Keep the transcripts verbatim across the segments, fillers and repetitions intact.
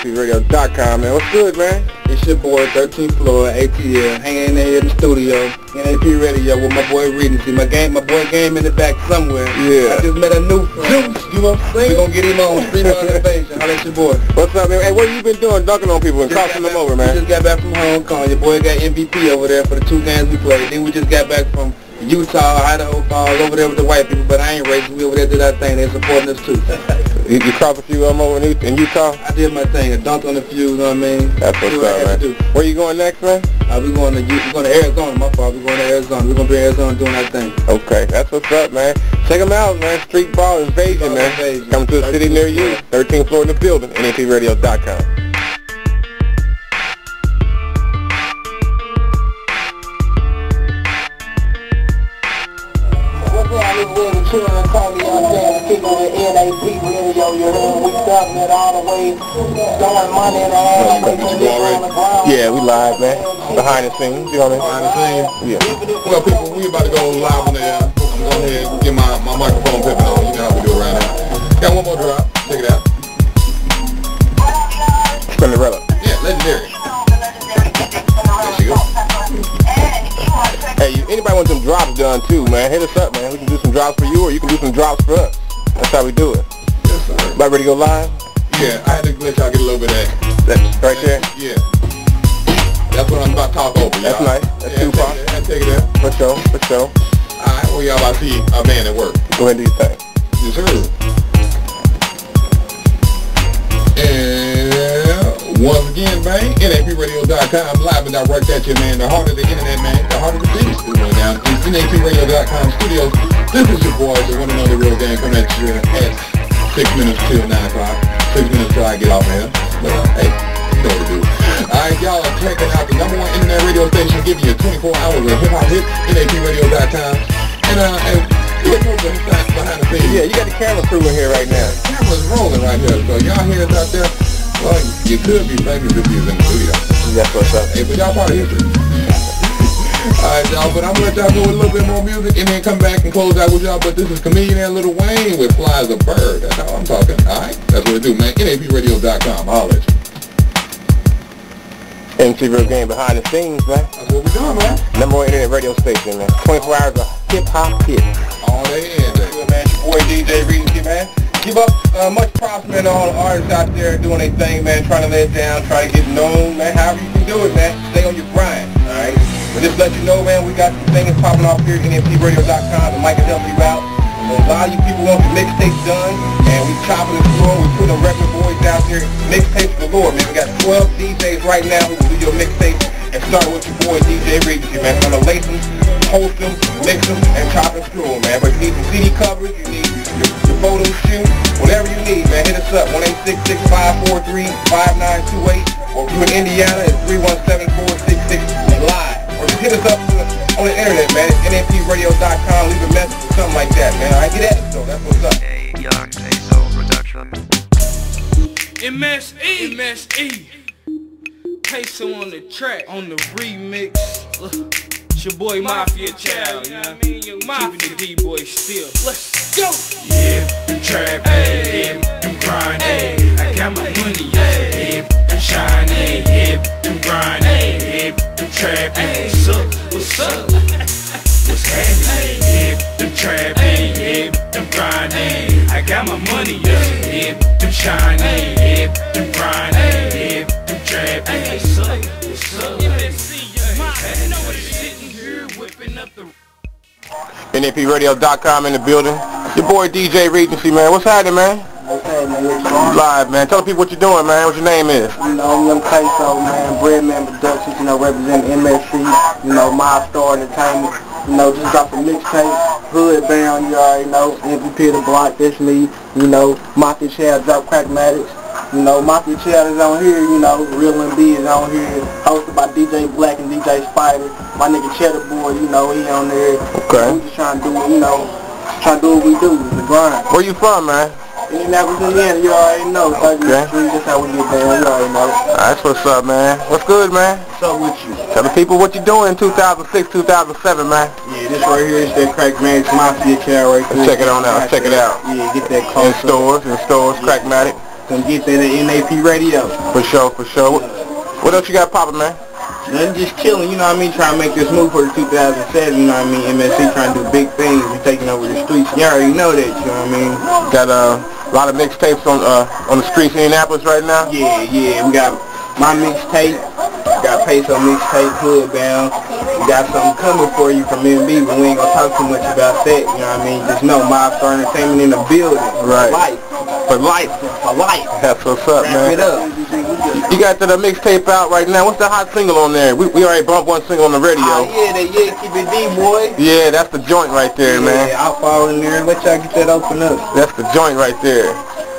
P radio dot com, man. What's good, man? It's your boy, thirteenth floor, A T L, hanging in there in the studio, N A P Radio with my boy Reading. See, my game, my boy Game in the back somewhere. Yeah. I just met a new friend. Juice, you know what I'm saying? We gonna get him on Street Motivation. Holla at your boy. What's up, man? Hey, what you been doing, dunking on people and crossing them over, man? We just got back from Hong Kong. Your boy got M V P over there for the two games we played. Then we just got back from Utah, Idaho Falls, over there with the white people, but I ain't racist. We over there did our thing. They're supporting us too. You, you crossed a few of them over in, in Utah? I did my thing. I dunked on a few, you know what I mean? That's what's up, man. Where you going next, man? Uh, we going to we going to Arizona. My fault. We going to Arizona. We're gonna be in Arizona doing our thing. Okay, that's what's up, man. Check them out, man. Street Ball Invasion, man. Invasion. Coming to a city near you. thirteenth floor in the building. N A P radio dot com. Call me out there and kick on the N A P radio, you heard? We stopping it all the way, throwing money in the ass, making it on the ground. Yeah, we live, man. Behind the scenes, you know what I mean? Behind the scenes? Yeah. Well, people, we about to go live on the air. I'm going to go ahead and get my, my microphone pipping on. You know how we do it right now. Got one more drop. Check it out. Spinderella. Yeah, legendary. There she goes. Hey, you, anybody want them drops done too, man? Hit us up, man. We can do some drops for you, or you can do some drops for us. That's how we do it. Yes, sir. About ready to go live? Yeah, I had to let y'all get a little bit of that. That's right there? Yeah. That's what I'm about to talk over, y'all. That's nice. That's yeah, Tupac. Take it, I take it there. For sure, for sure. Alright, well, y'all about to see a man at work. Go ahead and do your thing. Yes, sir. And once again, man, N A P radio dot com, live and direct at you, man. The heart of the internet, man. The heart of the city is going down in N A P radio dot com studios. This is your boy, the one and only real gang, coming at you at six minutes till nine o'clock. Six minutes till I get off here. But, uh, hey, you know what to do. Alright, y'all are checking out the number one internet radio station, giving you twenty-four hours of hip-hop hits, N A P radio dot com. And, uh, and look over behind the scenes. Yeah, you got the camera crew in here right now. The camera's rolling right here, so y'all hear us out there. Well, you could be famous if you was in the studio. That's what's up. Hey, but y'all part of history. Alright, y'all, but I'm going to let y'all go with a little bit more music and then come back and close out with y'all. But this is Comedian and Lil Wayne with Fly as a Bird. That's how I'm talking. Alright, that's what it do, man. N A P radio dot com. Holla at you. M C Real Game behind the scenes, man. That's what we're doing, man. Number one internet radio station, man. twenty-four hours of hip-hop hits. All day and day. Good, man. Your boy D J Regency, man. Give up uh, much props, man, to all the artists out there doing their thing, man, trying to lay it down, trying to get known, man. However you can do it, man. Stay on your grind, all right? But just let you know, man, we got some things popping off here at N A P radio dot com, and Mike can help you out. A lot of you people want the mixtapes done, and we chopping and screwing. We putting record boys out there. Mixtapes galore, man. We got twelve D Js right now who will do your mixtapes, and start with your boy D J Regency, man. Gonna lace them, post them, mix them, and chop and screw them, man. But you need some C D covers, you need your, your photo shoot, whatever you need, man. Hit us up, one eight six six, five four three, five nine two eight, or if you're in Indiana, it's three one seven, four six six, live. Or just hit us up on the, on the internet, man. It's N A P radio dot com. Leave a message or something like that, man. I get at it, though. That's what's up. Hey, Young Peso Production. M S E, M S E. Peso on the track, on the remix. Look, it's your boy Mafia Child, you know what I mean? Your Mafia. Keeping the D-boy still. Let's go. Yeah, I'm trap, yeah, I'm grind, I got my money, yeah, I'm shine, yeah, I'm grind, yeah, I'm trap, what's up, what's up, what's happening, yeah, I'm trap, yeah, I'm grind, I got my money, yeah, I'm shine, yeah, I'm grind, yeah, I'm trap, what's up, what's up, you know what it's sitting here whipping up the N A P radio dot com in the building. Your boy D J Regency, man. What's happening, man? What's happening, man? Live, man. Tell the people what you're doing, man. What your name is. You know, I'm Young Peso, man. Breadman Productions, you know, representing M S C, you know, My Star Entertainment. You know, just dropped a mixtape, Hood Bound, you already know, M V P of the block, that's me. You know, Mafia Child drop Crackmatics. You know, Mafia Child is on here, you know, Real M B is on here, hosted by D J Black and D J Spider. My nigga Cheddar Boy, you know, he on there. Okay. We just trying to do, you know, trying to do what we do, the grind. Where you from, man? Indianapolis, Indiana, you already know. thirtieth Street, that's how we get down, you already know. That's what's up, man. What's good, man? What's up with you? Tell the people what you doing in two thousand six, two thousand seven, man. Yeah, this right here is that Crackmatics Mafia Child right there. Let's check it on out. Let's check it out. Yeah, get that close In stores, in stores, yeah. Crackmatic. come get that at N A P Radio. For sure, for sure. What else you got poppin', man? Nothing, just chilling, you know what I mean, trying to make this move for the two thousand seven, you know what I mean, M S C trying to do big things, we taking over the streets, you already know that, you know what I mean. Got uh, a lot of mixtapes on uh, on the streets in Indianapolis right now? Yeah, yeah, we got my mixtape, got Peso mixtape, Hoodbound, we got something coming for you from M B, but we ain't gonna talk too much about that, you know what I mean, just know Mobstar Entertainment in the building, right. For life, for life, for life. That's what's up, Wrap man. it up. You got the uh, mixtape out right now. What's the hot single on there? We, we already bumped one single on the radio. Oh yeah, that yeah, keep it D, boy. Yeah, that's the joint right there, yeah, man. Yeah, I'll fall in there and let y'all get that open up. That's the joint right there.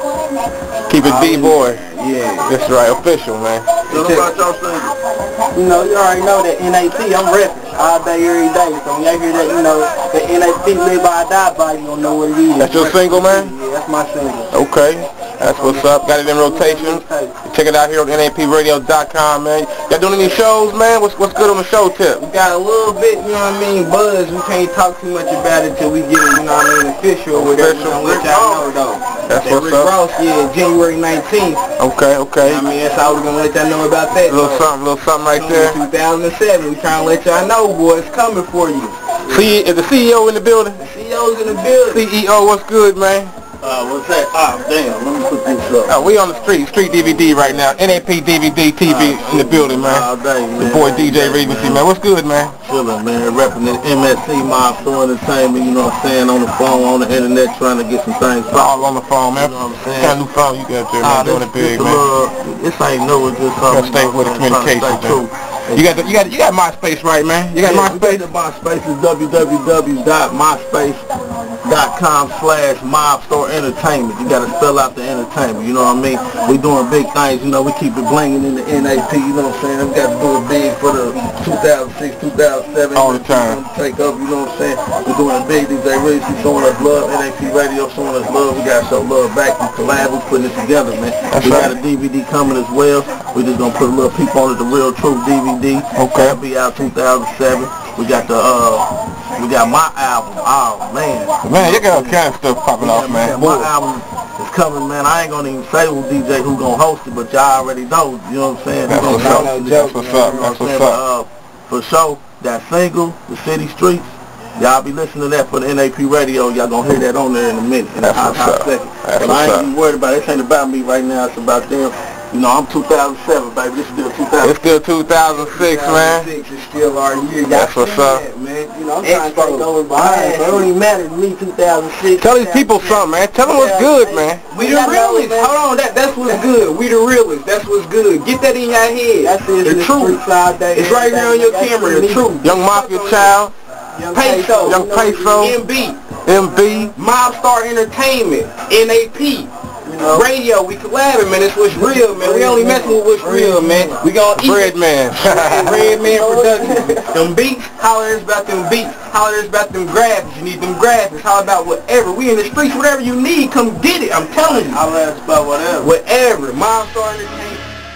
Keep it D, boy. Yeah. That's right, official, man. What about y'all single? You know, you already know that N A P, I'm repping all day, every day. So when y'all hear that, you know, the N A P live by die by, you don't know what it is. That's your single, man? Yeah, that's my single. Okay. That's what's up. Got it in rotation. Check it out here on N A P radio dot com, man. Y'all doing any shows, man? What's what's good on the show tip? We got a little bit, you know what I mean, buzz. We can't talk too much about it till we get it, you know what I mean, official or whatever. Official. Let y'all know, though. That's that what's Rick up. Ross, yeah, January nineteenth. Okay, okay. You know what I mean, that's all we're going to let y'all know about that. A little something, little something right there. two thousand seven, we trying to let y'all know, boy, it's coming for you. See, is the C E O in the building? The C E O's in the building. C E O, what's good, man? Uh, what's that? Oh, damn, let me put this up. Oh, we on the street, street D V D right now. N A P D V D T V uh, in the building, man. All day, man. The boy D J Regency, man. What's good, man? Chillin', man. Repping the M S C, Mobstar Entertainment, you know what I'm saying, on the phone, on the internet, trying to get some things all on the phone, man. You know what I'm saying? What kind of new phone you got there, man? Uh, Doing it big, man. Little, this ain't no, it's just something. Gotta stay with the communications, man. You got the, you got you got MySpace, right, man? You got yeah, MySpace? MySpace is w w w dot myspace dot com slash Mobstar Entertainment. You gotta spell out the entertainment, you know what I mean? We doing big things, you know, we keep it blinging in the N A P, you know what I'm saying? We got to do it big for the two thousand six, two thousand seven. All the time. Take up, you know what I'm saying? We're doing it big. D J really showing us love. N A P Radio showing us love. We gotta show love back. We collab, we putting it together, man. That's we right. got a D V D coming as well. We just gonna put a little peep on it, the Real Truth D V D. Okay. That'll be out two thousand seven. We got the uh we got my album. Oh man. Man, you got all kind of stuff popping yeah, off, man. My album is coming, man. I ain't gonna even say who D J who gonna host it, but y'all already know, you know what I'm saying? That's what's up. That's what's up. That's what's up. For sure, that single, The City Streets, y'all be listening to that for the N A P Radio. Y'all gonna hear that on there in a minute, in a hot, hot second. That's but I ain't even worried about it. This ain't about me right now. It's about them. You know, I'm two thousand seven, baby. This is still two thousand. It's still two thousand six, man. two thousand six is still our year. That's what's up. That, man. You know, I'm trying to take over behind, so it don't even matter to me, two thousand six. Tell these people something, man. Tell them what's good, man. We the realists. Hold on, that that's what's good. We the realists. That's what's good. Get that in your head. That's the truth. It's right here on your camera. The truth. Young Mafia Child. Peso. Young Peso. M B. M B. Mobstar Entertainment. N A P. Radio, we collabing, man. It's what's real, man. We only messing with what's real, man. We gonna eat. Bread Man. Bread Man Productions. Them beats, holler us about them beats. Holler us about them graphics. You need them graphics. Holler about whatever. We in the streets, whatever you need, come get it. I'm telling you. Holler us about whatever. Whatever. Mobstar Entertainment.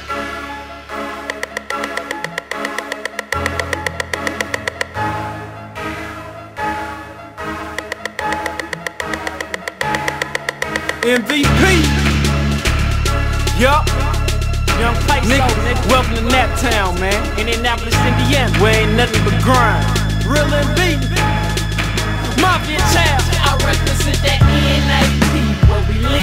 M V P. Yup. Young Peso, nigga. Welcome to Naptown, man. Indianapolis, Indiana. Where ain't nothing but grind. Real M V. Mafia Child. I represent that N A P. Where we live.